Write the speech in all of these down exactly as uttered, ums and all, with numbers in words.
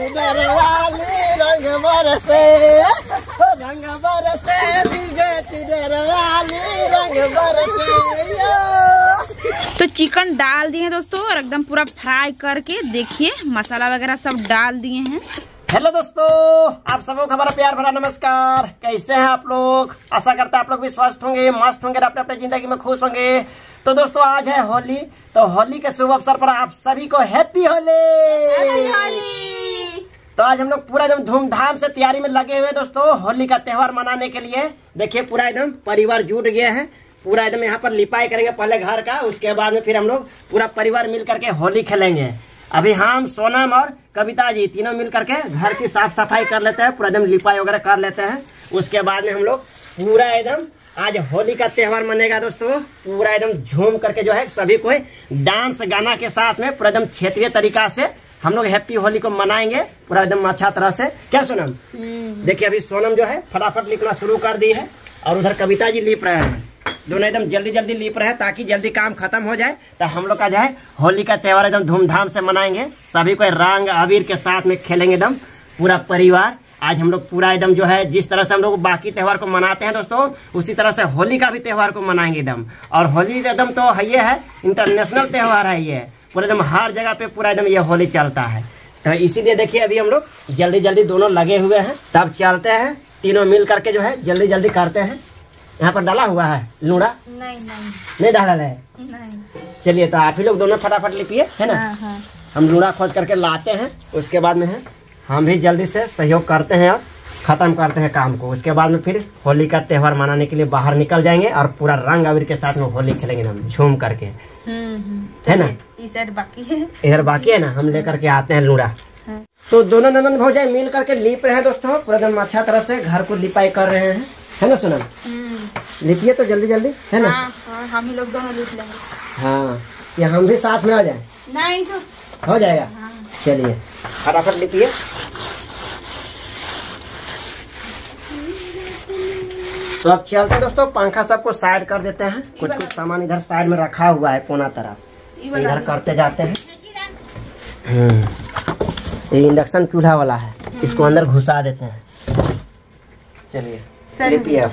चुनर वाली रंग बरसे, रंग बरसे भीगे चुनर वाली रंग बरसे। तो चिकन डाल दिए दोस्तों और एकदम पूरा फ्राई करके देखिए मसाला वगैरह सब डाल दिए हैं। हेलो दोस्तों, आप सबको हमारा प्यार भरा नमस्कार। कैसे हैं आप लोग? आशा करते हैं आप लोग भी स्वस्थ होंगे, मस्त होंगे, अपने अपने जिंदगी में खुश होंगे। तो दोस्तों आज है होली, तो होली के शुभ अवसर पर आप सभी को हैप्पी होली। तो आज हम लोग पूरा एकदम धूमधाम से तैयारी में लगे हुए दोस्तों होली का त्योहार मनाने के लिए। देखिए पूरा एकदम परिवार जुट गया है, पूरा एकदम यहाँ पर लिपाई करेंगे पहले घर का, उसके बाद में फिर हम लोग पूरा परिवार मिल करके होली खेलेंगे। अभी हम सोनम और कविता जी तीनों मिल करके घर की साफ सफाई कर लेते हैं, पूरा एकदम लिपाई वगैरह कर लेते हैं। उसके बाद में हम लोग पूरा एकदम आज होली का त्योहार मनेगा दोस्तों। पूरा एकदम झूम करके जो है सभी कोई डांस गाना के साथ में पूरा एकदम क्षेत्रीय तरीका से हम लोग हैप्पी होली को मनाएंगे पूरा एकदम अच्छा तरह से। क्या सोनम? देखिए अभी सोनम जो है फटाफट लिखना शुरू कर दी है और उधर कविता जी लिप रहे हैं। दोनों एकदम जल्दी जल्दी लिप रहे हैं ताकि जल्दी काम खत्म हो जाए, तो हम लोग का जो है होली का त्योहार एकदम धूमधाम से मनाएंगे। सभी को रंग अबीर के साथ में खेलेंगे एकदम पूरा परिवार। आज हम लोग पूरा एकदम जो है जिस तरह से हम लोग बाकी त्योहार को मनाते हैं दोस्तों, उसी तरह से होली का भी त्योहार को मनाएंगे एकदम। और होली एकदम तो है ये है इंटरनेशनल त्योहार है, ये पूरा एकदम हर जगह पे पूरा एकदम ये होली चलता है। तो इसीलिए देखिए अभी हम लोग जल्दी जल्दी दोनों लगे हुए हैं, तब चलते हैं तीनों मिल करके जो है जल्दी जल्दी करते हैं। यहाँ पर डाला हुआ है लूड़ा? नहीं नहीं नहीं डाला है। नहीं। चलिए तो आप ही लोग दोनों फटाफट लिपिए, है ना? हाँ, हाँ। हम लूड़ा खोद करके लाते हैं, उसके बाद में है हम भी जल्दी से सहयोग करते हैं और खत्म करते हैं काम को। उसके बाद में फिर होली का त्योहार मनाने के लिए बाहर निकल जाएंगे और पूरा रंग अबीर के साथ में होली खेलेंगे हम झूम करके, है ना? इस बाकी है, इधर बाकी है ना, हम लेकर के आते हैं लूड़ा। हाँ। तो दोनों ननद भौजाई मिल करके लिप रहे हैं दोस्तों, पूरा एकदम अच्छा तरह से घर को लिपाई कर रहे हैं, है ना सोनम? लिपिए तो जल्दी जल्दी, है ना? हाँ, हाँ, हम ही लोग दोनों लिप लेंगे। हाँ, या हम भी साथ में आ जाए? नहीं तो हो जाएगा। हाँ। चलिए फटाफट लिपिए। तो अब चलते हैं दोस्तों, पंखा सबको साइड कर देते हैं। कुछ कुछ सामान इधर साइड में रखा हुआ है कोना तरफ, इधर करते जाते हैं। ये इंडक्शन चूल्हा वाला है, इसको अंदर घुसा देते हैं। चलिए लिपिए।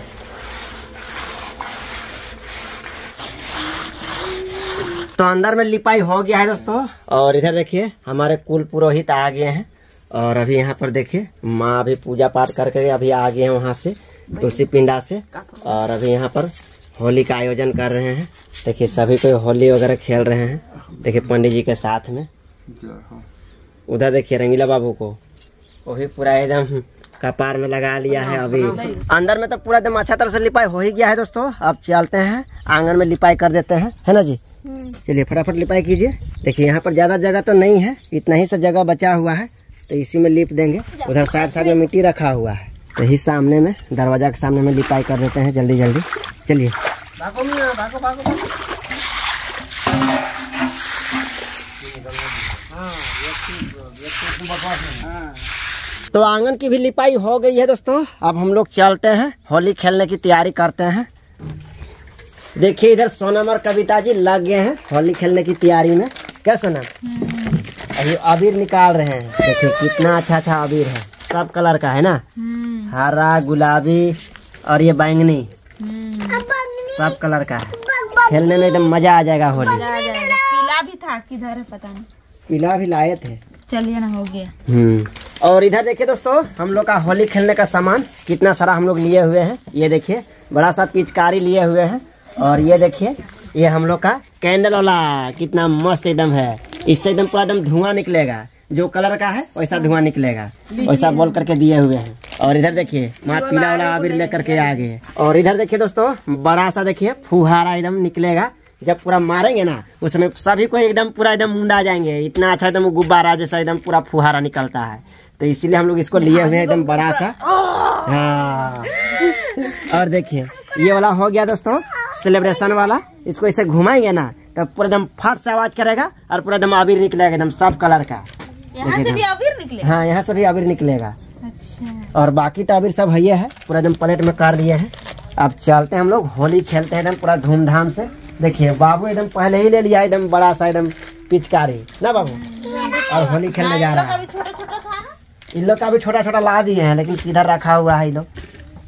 तो अंदर में लिपाई हो गया है दोस्तों, और इधर देखिए हमारे कुल पुरोहित आ गए हैं। और अभी यहाँ पर देखिए माँ अभी पूजा पाठ करके अभी आ गए हैं वहाँ से तुलसी पिंडा से, और अभी यहाँ पर होली का आयोजन कर रहे हैं। देखिए सभी कोई होली वगैरह खेल रहे हैं, देखिए पंडित जी के साथ में। उधर देखिए रंगीला बाबू को, वही पूरा एकदम कपार में लगा लिया है। अभी अंदर में तो पूरा एकदम अच्छा तरह से लिपाई हो ही गया है दोस्तों। अब चलते हैं आंगन में लिपाई कर देते हैं, है ना जी? चलिए फटाफट लिपाई कीजिए। देखिए यहाँ पर ज्यादा जगह तो नहीं है, इतना ही सा जगह बचा हुआ है, तो इसी में लिप देंगे। उधर साइड साइड में मिट्टी रखा हुआ है, तो ही सामने में दरवाजा के सामने में लिपाई कर देते हैं जल्दी जल्दी। चलिए तो आंगन की भी लिपाई हो गई है दोस्तों। अब हम लोग चलते हैं होली खेलने की तैयारी करते हैं। देखिए इधर सोनम और कविता जी लग गए हैं होली खेलने की तैयारी में। क्या सोनम? अभी अबीर निकाल रहे हैं। देखिए कितना अच्छा अच्छा अबीर है, सब कलर का है ना, हरा गुलाबी और ये बैंगनी, सब कलर का है। खेलने में एकदम मजा आ जाएगा होली। पीला भी था, किधर है पता नहीं, पीला भी लाए थे। चलिए ना, हो गया। हम्म और इधर देखिए दोस्तों हम लोग का होली खेलने का सामान कितना सारा हम लोग लिए हुए हैं। ये देखिए बड़ा सा पिचकारी लिए हुए हैं, और ये देखिए ये हम लोग का कैंडल वाला कितना मस्त एकदम है। इससे एकदम पूरा एकदम धुआं निकलेगा, जो कलर का है वैसा धुआं निकलेगा, वैसा बोल करके दिए हुए हैं। और इधर देखिए माँ पीला वाला अबीर लेकर के आ गए। और इधर देखिए दोस्तों बड़ा सा देखिए फुहारा एकदम निकलेगा, जब पूरा मारेंगे ना उसमें सभी को एकदम पूरा एकदम मुंडा जाएंगे। इतना अच्छा एकदम गुब्बारा जैसा एकदम पूरा फुहारा निकलता है, तो इसीलिए हम लोग इसको लिए हुए हैं एकदम बड़ा सा। हाँ और देखिए ये वाला हो गया दोस्तों सेलिब्रेशन वाला, इसको इसे घुमाएंगे ना तब पूरा एकदम फट से आवाज करेगा और पूरा एकदम अबीर निकलेगा एकदम सब कलर का। यहाँ से भी अबीर निकलेगा? हाँ यहाँ से भी अबीर निकलेगा। अच्छा। और बाकी तो अबीर सब है है पूरा एकदम प्लेट में कर दिए हैं। अब चलते हैं हम लोग होली खेलते हैं एकदम पूरा धूमधाम से। देखिए बाबू एकदम पहले ही ले लिया एकदम बड़ा सा एकदम पिचकारी ना बाबू, और होली खेलने जा रहा है। छोटा छोटा था ना? इन लोग का भी छोटा छोटा ला दिए हैं, लेकिन किधर रखा हुआ है इन लोग।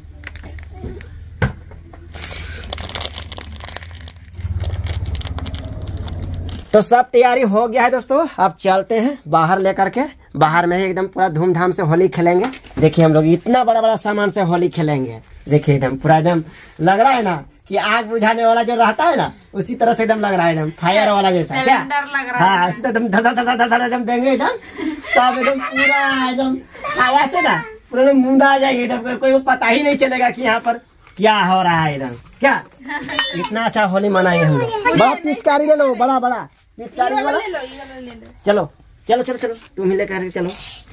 तो सब तैयारी हो गया है दोस्तों, अब चलते हैं बाहर लेकर के। बाहर में ही एकदम पूरा धूमधाम से होली खेलेंगे। देखिए हम लोग इतना बड़ा बड़ा सामान से होली खेलेंगे। देखिए एकदम पूरा एकदम लग रहा है ना कि आग बुझाने वाला जो रहता है ना, उसी तरह से एकदम लग रहा है, एकदम फायर वाला जैसा। क्या लग रहा हाँ, एकदम धड़ धड़ धड़ धड़ धड़ एकदम देंगे एकदम सब एकदम पूरा एकदम हवा से ना पूरा एकदम मुंडा आ जाएंगे एकदम, कोई को पता ही नहीं चलेगा कि यहाँ पर क्या हो रहा है एकदम। क्या इतना अच्छा होली मनाएंगे हम लोग। बहुत पिचकारी ले लो, बड़ा बड़ा पिचकारी वाला। चलो चलो चलो चलो तुम ही लेकर चलो।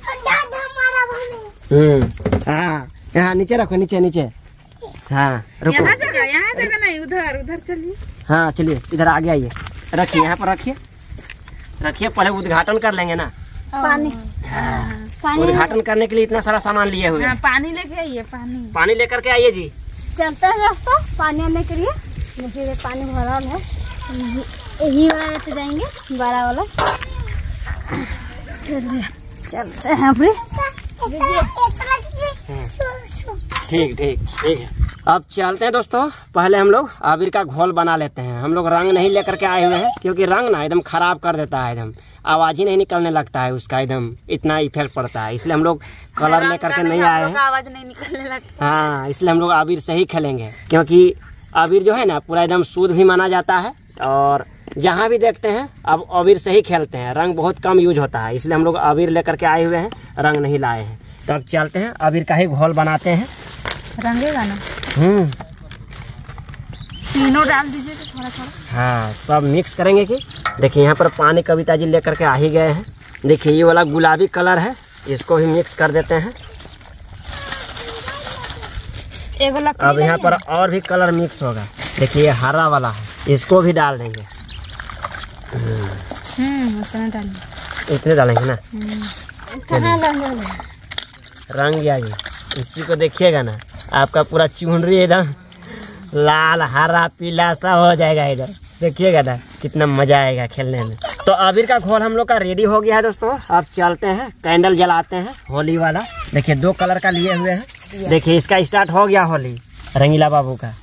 हम्म हाँ यहाँ नीचे रखो, नीचे नीचे। हाँ रुको, यहाँ जगह यहाँ जगह नहीं, उधर उधर चलिए। हाँ चलिए इधर आगे आइए, रखिए यहाँ पर रखिए रखिए। पहले उद्घाटन कर लेंगे ना। पानी हाँ उद्घाटन करने के लिए इतना सारा सामान लिए हुए। हाँ, पानी लेके आइए। पानी पानी लेकर के आइए जी। चलते हैं रास्ता पानी आने के लिए। देखिए पानी भरा है, यही वाला लेते जाएंगे, बड़ा वाला। चलिए चलते हैं अभी। ठीक ठीक ठीक है, अब चलते हैं दोस्तों। पहले हम लोग अबीर का घोल बना लेते हैं। हम लोग रंग नहीं लेकर के आए हुए हैं, क्योंकि रंग ना एकदम खराब कर देता है, एकदम आवाज ही नहीं निकलने लगता है उसका, एकदम इतना इफेक्ट पड़ता है। इसलिए हम लोग कलर लेकर के नहीं आए हैं। आवाज नहीं निकलने लगता। हाँ इसलिए हम लोग अबीर से ही खेलेंगे, क्योंकि अबीर जो है ना पूरा एकदम शुद्ध भी माना जाता है, और जहाँ भी देखते हैं अब अबीर से ही खेलते हैं। रंग बहुत कम यूज होता है, इसलिए हम लोग अबीर लेकर के आए हुए हैं, रंग नहीं लाए हैं। तो अब चलते हैं अबीर का ही घोल बनाते हैं। रंगेगा ना, हम्म तीनों डाल दीजिए तो थोड़ा थोड़ा। हाँ सब मिक्स करेंगे। कि देखिए यहाँ पर पानी कविता जी लेकर के आ ही गए हैं। देखिए ये वाला गुलाबी कलर है, इसको भी मिक्स कर देते हैं। अब यहाँ पर और भी कलर मिक्स होगा। देखिए ये हरा वाला है, इसको भी डाल देंगे। हम्म इतना डालेंगे, इतने डालेंगे ना। कहाँ लगे रंग गया जी, इसी को देखिएगा ना, आपका पूरा चुनरी एकदम लाल हरा पीला सा हो जाएगा इधर। देखिएगा ना कितना मजा आएगा खेलने में। तो अबीर का घोल हम लोग का रेडी हो गया है दोस्तों। अब चलते हैं कैंडल जलाते हैं होली वाला। देखिए दो कलर का लिए हुए हैं। देखिए इसका स्टार्ट हो गया होली, रंगीला बाबू का।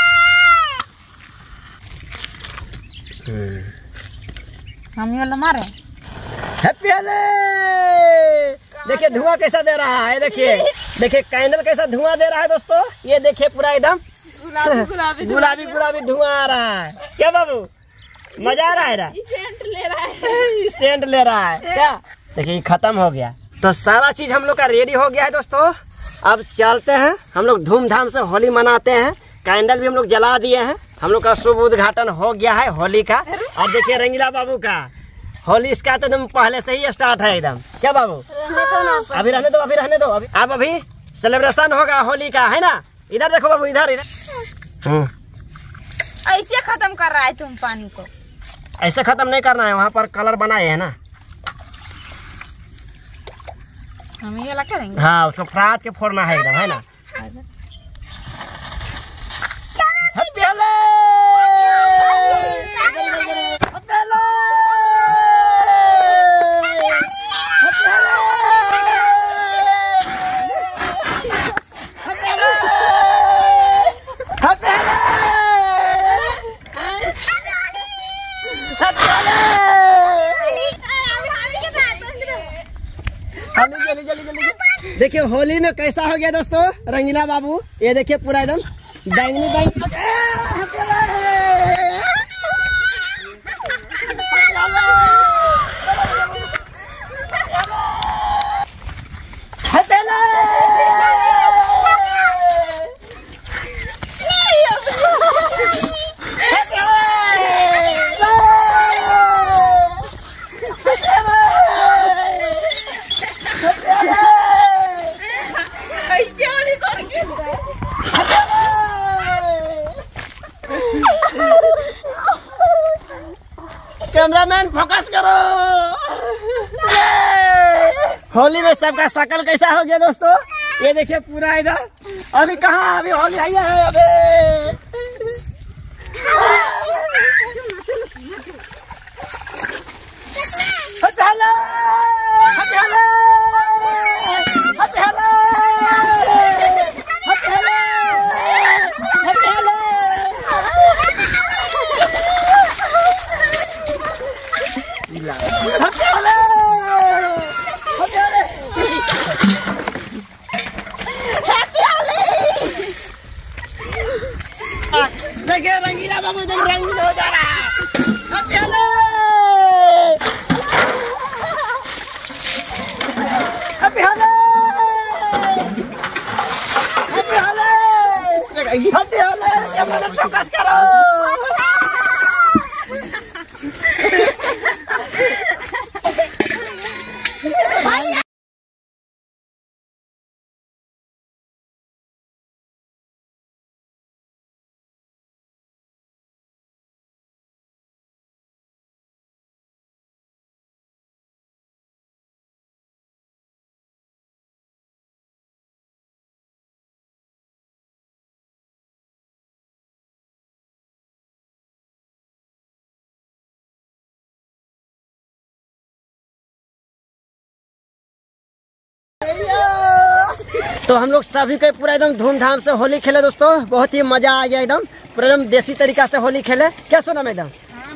हम ये वाला मारे। हैप्पी होली। देखिए धुआं कैसा दे रहा है, देखिए देखिए कैंडल कैसा धुआं दे रहा है दोस्तों। ये देखिए पूरा एकदम गुलाबी गुलाबी गुलाबी गुलाबी धुआं आ रहा है। क्या बाबू मजा आ रहा है ना? सेंट ले रहा है, सेंट ले रहा है क्या? देखिए खत्म हो गया। तो सारा चीज हम लोग का रेडी हो गया है दोस्तों। अब चलते हैं, हम लोग धूमधाम से होली मनाते हैं। कैंडल भी हम लोग जला दिए हैं। हम लोग का शुभ उद्घाटन हो गया है होली का। और देखिए रंगीला बाबू का होली, इसका तो एकदम पहले से ही स्टार्ट है एकदम। क्या बाबू अभी रहने दो, अभी रहने दो। अभी अब अभी सेलिब्रेशन होगा होली का, है ना? इधर देखो बाबू, इधर इधर। ऐसे खत्म कर रहा है तुम पानी को? ऐसे खत्म नहीं करना है, वहाँ पर कलर बनाए हैं ना। हम ये वाला करेंगे। हाँ उसको फ्रात के फोड़ना है एकदम, है ना? हैप्पी होली। देखिए होली में कैसा हो गया दोस्तों रंगीला बाबू। ये देखिए पूरा एकदम बैंगनी बैंगनी। कैमरामैन फोकस करो। होली में सबका शकल कैसा हो गया दोस्तों? ये देखिए पूरा इधर। अभी कहाँ, अभी होली आई है अबे। कैमरा में फोकस करो। तो हम लोग सभी को पूरा एकदम धूमधाम से होली खेले दोस्तों, बहुत ही मजा आ गया एकदम, पूरा एकदम देसी तरीका से होली खेले। क्या सुना मैडम?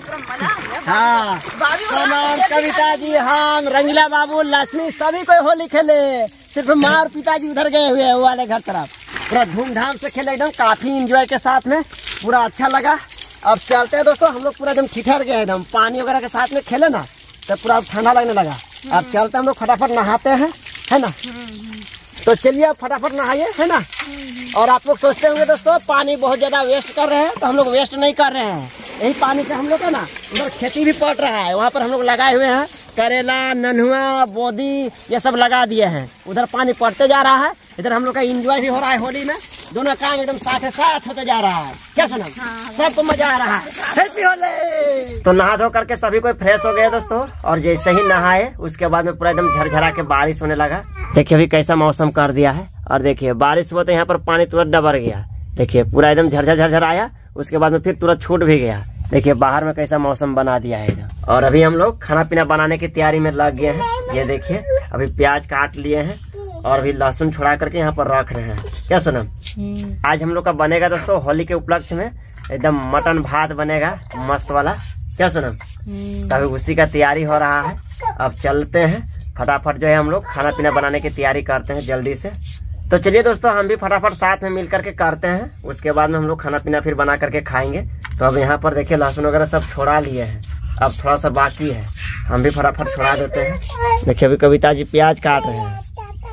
हाँ, सोनम, कविता जी, हम, रंगीला बाबू, लक्ष्मी, सभी कोई होली खेले। सिर्फ माँ और पिताजी उधर गए हुए हैं वो वाले घर तरफ। पूरा धूमधाम से खेले एकदम, काफी इंजॉय के साथ में, पूरा अच्छा लगा। अब चलते हैं दोस्तों, हम लोग पूरा एकदम ठिठर गए एकदम, पानी वगैरह के साथ में खेले ना तो पूरा ठंडा लगने लगा। अब चलते हम लोग फटाफट नहाते हैं, है ना? तो चलिए अब फटाफट नहाइए, है ना? और आप लोग सोचते होंगे दोस्तों पानी बहुत ज्यादा वेस्ट कर रहे हैं, तो हम लोग वेस्ट नहीं कर रहे हैं। यही पानी से हम लोग का ना उधर खेती भी पड़ रहा है, वहाँ पर हम लोग लगाए हुए हैं करेला, नन्हुआ, बोदी, ये सब लगा दिए हैं। उधर पानी पड़ते जा रहा है, इधर हम लोग का एंजॉय भी हो रहा है होली में। दोनों काम एकदम साथ साथ होते जा रहा है। क्या सुना? सबको मजा आ रहा है। हैप्पी होली। तो नहा धो करके सभी कोई फ्रेश हो गए दोस्तों, और जैसे ही नहाए उसके बाद में पूरा एकदम झरझरा के बारिश होने लगा। देखिए अभी कैसा मौसम कर दिया है, और देखिए बारिश हुआ तो यहाँ पर पानी तुरंत डबर गया। देखिए पूरा एकदम झरझर झरझर आया, उसके बाद में फिर तुरंत छूट भी गया। देखिए बाहर में कैसा मौसम बना दिया है एकदम। और अभी हम लोग खाना पीना बनाने की तैयारी में लग गए हैं। ये देखिए अभी प्याज काट लिए हैं और अभी लहसुन छुड़ा करके यहाँ पर रख रहे हैं। क्या सुना? आज हम लोग का बनेगा दोस्तों होली के उपलक्ष्य में एकदम मटन भात बनेगा मस्त वाला। क्या सुना? तभी उसी का तैयारी हो रहा है। अब चलते हैं फटाफट जो है हम लोग खाना पीना बनाने की तैयारी करते हैं जल्दी से। तो चलिए दोस्तों हम भी फटाफट साथ में मिल करके करते हैं, उसके बाद में हम लोग खाना पीना फिर बना करके खाएंगे। तो अब यहाँ पर देखिए लहसुन वगैरह सब छोड़ा लिए हैं, अब थोड़ा सा बाकी है, हम भी फटाफट छोड़ा देते हैं। देखिए अभी कविता जी प्याज काट रहे हैं,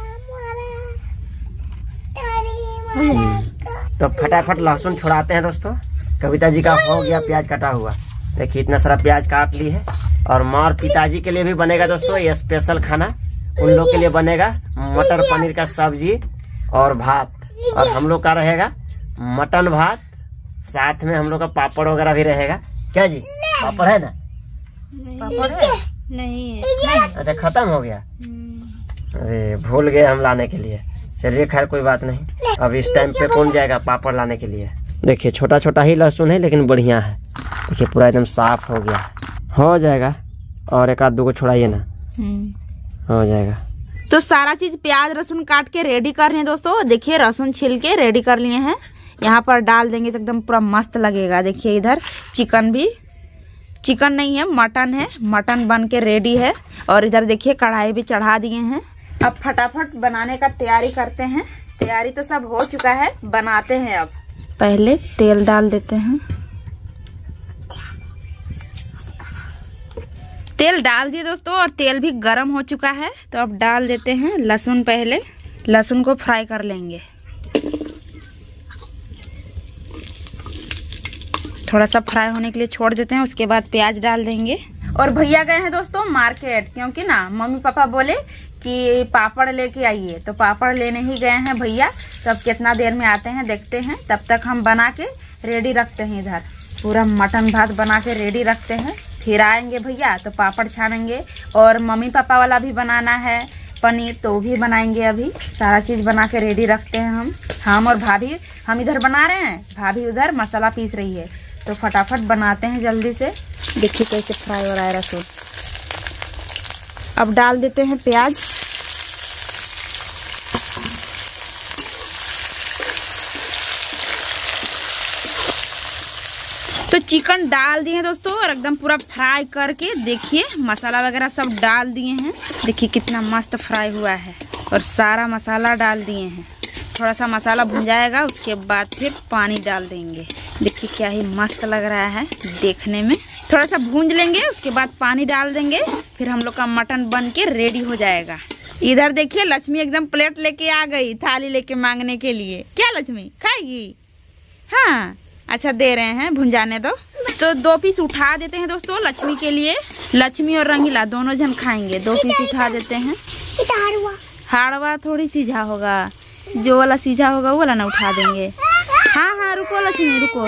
तो फटाफट लहसुन छुड़ाते हैं दोस्तों। कविता जी का हो गया प्याज कटा हुआ। देखिए इतना सारा प्याज काट ली है। और माँ और पिताजी के लिए भी बनेगा दोस्तों ये स्पेशल खाना, उन लोग के लिए बनेगा मटर पनीर का सब्जी और भात, और हम लोग का रहेगा मटन भात, साथ में हम लोग का पापड़ वगैरह भी रहेगा। क्या जी पापड़ है ना? पापड़ है? नहीं है। अच्छा खत्म हो गया, अरे भूल गए हम लाने के लिए। चलिए खैर कोई बात नहीं, अब इस टाइम पे कौन जाएगा पापड़ लाने के लिए। देखिए छोटा छोटा ही लहसुन है लेकिन बढ़िया है। देखिए पूरा एकदम साफ हो गया, हो जाएगा। और एक आध दो को छोड़ाइए ना, हो जाएगा। तो सारा चीज प्याज लहसुन काट के रेडी कर रहे हैं दोस्तों। देखिए लहसुन छिल के रेडी कर लिए हैं, यहाँ पर डाल देंगे तो एकदम पूरा मस्त लगेगा। देखिए इधर चिकन भी, चिकन नहीं है मटन है, मटन बन के रेडी है। और इधर देखिए कढ़ाई भी चढ़ा दिए हैं। अब फटाफट बनाने का तैयारी करते हैं। तैयारी तो सब हो चुका है, बनाते हैं। अब पहले तेल डाल देते हैं, तेल डाल दिए दोस्तों, और तेल भी गर्म हो चुका है। तो अब डाल देते हैं लहसुन। पहले लहसुन को फ्राई कर लेंगे, थोड़ा सा फ्राई होने के लिए छोड़ देते हैं, उसके बाद प्याज डाल देंगे। और भैया गए हैं दोस्तों मार्केट, क्योंकि ना मम्मी पापा बोले कि पापड़ लेके आइए, तो पापड़ लेने ही गए हैं भैया। तो अब कितना देर में आते हैं देखते हैं, तब तक हम बना के रेडी रखते हैं। इधर पूरा मटन भात बना के रेडी रखते हैं, फिर आएंगे भैया तो पापड़ छानेंगे। और मम्मी पापा वाला भी बनाना है पनीर, तो भी बनाएंगे। अभी सारा चीज बना के रेडी रखते हैं हम हम और भाभी। हम इधर बना रहे हैं, भाभी उधर मसाला पीस रही है। तो फटाफट बनाते हैं जल्दी से। देखिए कैसे फ्राई हो रहा है लहसुन। अब डाल देते हैं प्याज। तो चिकन डाल दिए दोस्तों, और एकदम पूरा फ्राई करके देखिए मसाला वगैरह सब डाल दिए हैं। देखिए कितना मस्त फ्राई हुआ है, और सारा मसाला डाल दिए हैं। थोड़ा सा मसाला भुन जाएगा, उसके बाद फिर पानी डाल देंगे। देखिए क्या ही मस्त लग रहा है देखने में। थोड़ा सा भूंज लेंगे, उसके बाद पानी डाल देंगे, फिर हम लोग का मटन बन के रेडी हो जाएगा। इधर देखिए लक्ष्मी एकदम प्लेट लेके आ गई, थाली लेके मांगने के लिए। क्या लक्ष्मी खाएगी? हाँ अच्छा दे रहे हैं, भुंजाने दो। तो दो पीस उठा देते हैं दोस्तों लक्ष्मी के लिए। लक्ष्मी और रंगीला दोनों जन खाएंगे। दो पीस उठा देते हैं। हाड़वा थोड़ी सीझा होगा, जो वाला सीझा होगा वो वाला ना उठा देंगे। हाँ हाँ रुको लक्ष्मी रुको।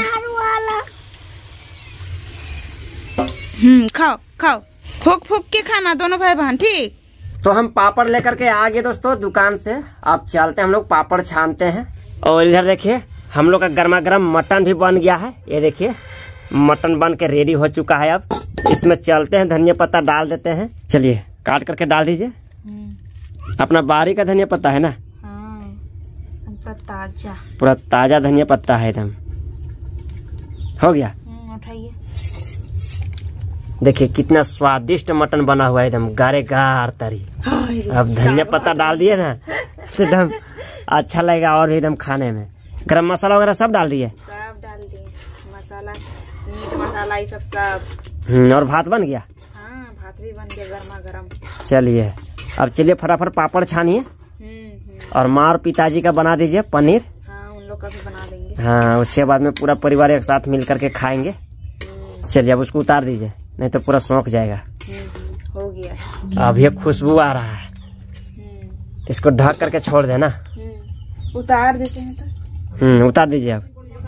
हम्म खाओ खाओ, फूक फूक के खाना दोनों भाई बहन, ठीक। तो हम पापड़ लेकर के आ गए दोस्तों दुकान से। अब चलते हैं हम लोग पापड़ छानते हैं। और इधर देखिए हम लोग का गर्मा गर्म मटन भी बन गया है। ये देखिए मटन बन के रेडी हो चुका है। अब इसमें चलते हैं, धनिया पत्ता डाल देते हैं। चलिए काट करके डाल दीजिए। अपना बारी का धनिया पत्ता है ना? हाँ, पूरा ताजा पूरा ताजा धनिया पत्ता है एकदम। हो गया, उठाइए। देखिए कितना स्वादिष्ट मटन बना हुआ है एकदम गारे गार तरी। अब धनिया पत्ता डाल दिए ना तो एकदम अच्छा लगेगा और भी एकदम खाने में। गरम मसाला वगैरह सब डाल दिए? सब डाल दिए, मसाला मीट मसाला ये सब सब। हम्म, और भात बन गया? हाँ भात भी बन गया गर्मा गर्म। चलिए अब चलिए फटाफट पापड़ छानिए। और माँ और पिताजी का बना दीजिए पनीर। हाँ उन लोग का भी बना देंगे। हाँ उसके बाद में पूरा परिवार एक साथ मिल करके खाएंगे। चलिए अब उसको उतार दीजिए, नहीं तो पूरा सूख जाएगा। हो गया। अब ये खुशबू आ रहा है, इसको ढक करके छोड़ देना। उतार देते हैं तो। हम्म उतार दीजिए अब।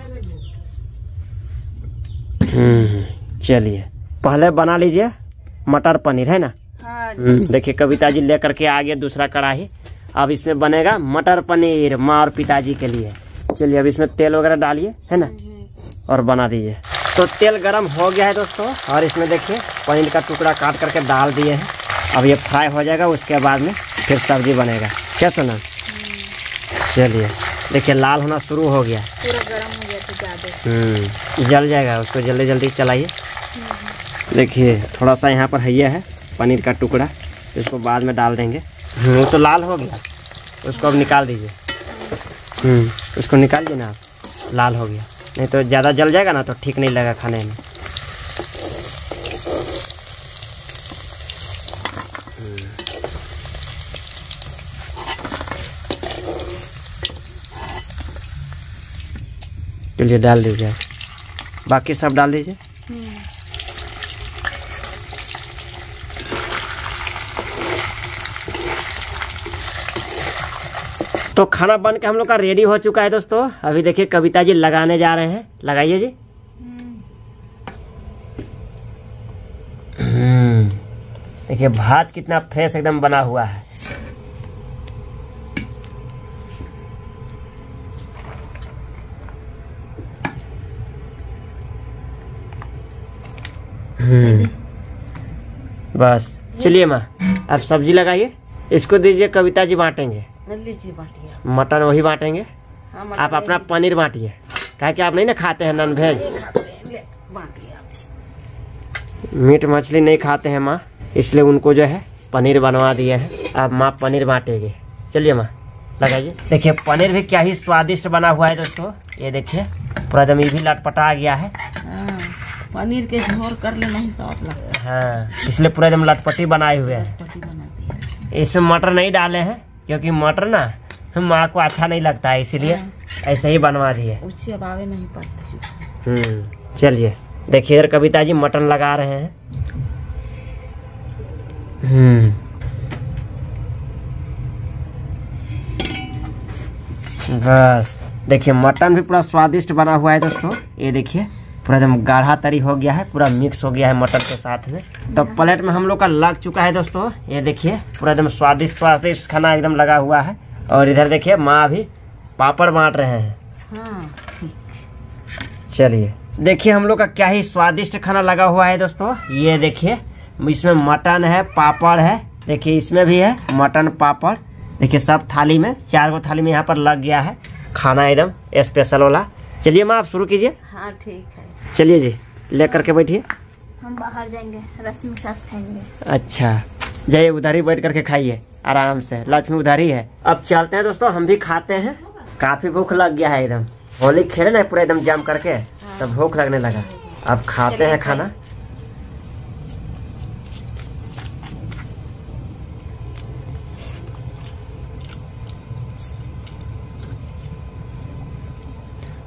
हम्म चलिए पहले बना लीजिए मटर पनीर, है ना? हाँ। देखिए कविता जी लेकर के आ गए दूसरा कढ़ाई। अब इसमें बनेगा मटर पनीर माँ और पिताजी के लिए। चलिए अब इसमें तेल वगैरह डालिए, है ना? और बना दीजिए। तो तेल गरम हो गया है दोस्तों और इसमें देखिए पनीर का टुकड़ा काट करके डाल दिए हैं। अब ये फ्राई हो जाएगा, उसके बाद में फिर सब्जी बनेगा। क्या सुना? चलिए देखिए लाल होना शुरू हो गया, पूरा गरम हो गया तो ज्यादा हम्म जल जाएगा, उसको जल्दी जल्दी चलाइए। देखिए थोड़ा सा यहाँ पर हैया है पनीर का टुकड़ा, इसको बाद में डाल देंगे। वो तो लाल हो गया, उसको अब निकाल दीजिए। हम्म उसको निकाल दीजिए ना आप, लाल हो गया, नहीं तो ज़्यादा जल जाएगा ना तो ठीक नहीं लगेगा खाने में। चलिए डाल दीजिए, बाकी सब डाल दीजिए। तो खाना बन के हम लोग का रेडी हो चुका है दोस्तों। अभी देखिए कविता जी लगाने जा रहे हैं, लगाइए जी। हम्म देखिए भात कितना फ्रेश एकदम बना हुआ है। हम्म बस चलिए माँ अब सब्जी लगाइए, इसको दीजिए कविता जी बांटेंगे। लीजिए बांटिए, मटन वही बांटेंगे। हाँ, आप अपना पनीर बांटिए, कहा कि आप नहीं ना खाते हैं नॉन वेज, मीट मछली नहीं खाते हैं माँ, इसलिए उनको जो है पनीर बनवा दिए हैं। अब माँ पनीर बांटेगी। चलिए माँ लगाइए। देखिए पनीर भी क्या ही स्वादिष्ट बना हुआ है दोस्तों। ये देखिए पूरा एकदम ये भी लटपटा गया है। पनीर के झोर कर लेना ही स्वाद लगता है। हाँ इसलिए पूरा एकदम लटपटी बनाए हुए हैं। इसमें मटर नहीं डाले हैं क्योंकि मटर ना माँ को अच्छा नहीं लगता है, इसीलिए ऐसे ही बनवा दिए। उससे अभावे नहीं पड़ते। हम्म चलिए देखिए इधर कविता जी मटन लगा रहे हैं। हम्म बस देखिए मटन भी पूरा स्वादिष्ट बना हुआ है दोस्तों। ये देखिए पूरा एकदम गाढ़ा तरी हो गया है, पूरा मिक्स हो गया है मटन के साथ में। तो प्लेट में हम लोग का लग चुका है दोस्तों। ये देखिए पूरा एकदम स्वादिष्ट स्वादिष्ट खाना एकदम लगा हुआ है। और इधर देखिए माँ भी पापड़ बांट रहे हैं। हाँ। चलिए देखिए हम लोग का क्या ही स्वादिष्ट खाना लगा हुआ है दोस्तों। ये देखिए इसमें मटन है, पापड़ है, देखिए इसमें भी है मटन पापड़। देखिए सब थाली में, चार गो थाली में यहाँ पर लग गया है खाना एकदम स्पेशल वाला। चलिए माँ आप शुरू कीजिए। हाँ ठीक है। चलिए जी लेकर के बैठिए। हम बाहर जाएंगे, रश्मि के साथ खाएंगे। अच्छा जाइए उधर ही बैठ करके खाइए आराम से, लक्ष्मी उधर ही है। अब चलते हैं दोस्तों, हम भी खाते हैं। काफी भूख लग गया है एकदम, होली खेले ना पूरा एकदम जम करके, तब भूख लगने लगा। अब खाते हैं खाना।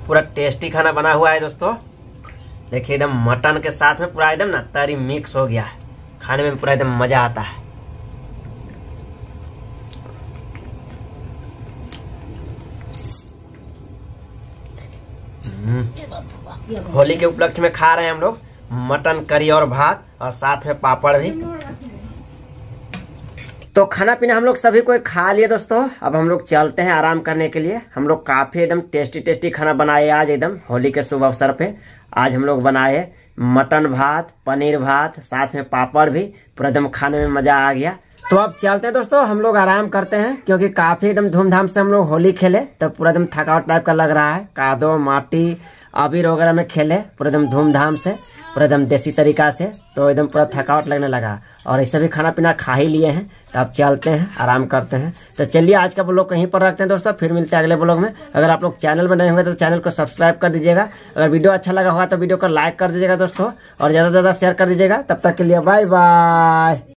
पूरा टेस्टी खाना बना हुआ है दोस्तों। देखिए एकदम मटन के साथ में पूरा एकदम ना तरी मिक्स हो गया है, खाने में पूरा एकदम मजा आता है। होली के उपलक्ष्य में खा रहे हैं हम लोग मटन करी और भात और साथ में पापड़ भी। तो खाना पीना हम लोग सभी को खा लिए दोस्तों। अब हम लोग चलते हैं आराम करने के लिए। हम लोग काफी एकदम टेस्टी टेस्टी खाना बनाए आज एकदम होली के शुभ अवसर पे। आज हम लोग बनाए मटन भात, पनीर भात, साथ में पापड़ भी। पूरा एकदम खाने में मजा आ गया। तो अब चलते हैं दोस्तों, हम लोग आराम करते हैं क्योंकि काफी एकदम धूमधाम से हम लोग होली खेले तो पूरा एकदम थकावट टाइप का लग रहा है। कादो माटी अबीर वगैरह में खेले पूरा एकदम धूमधाम से, पूरा एकदम देसी तरीका से, तो एकदम पूरा थकावट लगने लगा। और ऐसे भी खाना पीना खा ही लिए हैं तो अब चलते हैं आराम करते हैं। तो चलिए आज का ब्लॉग कहीं पर रखते हैं दोस्तों, फिर मिलते हैं अगले ब्लॉग में। अगर आप लोग चैनल में नए होंगे तो चैनल को सब्सक्राइब कर दीजिएगा। अगर वीडियो अच्छा लगा होगा तो वीडियो को लाइक कर दीजिएगा दोस्तों, और ज़्यादा से ज़्यादा शेयर कर दीजिएगा। तब तक के लिए बाय बाय।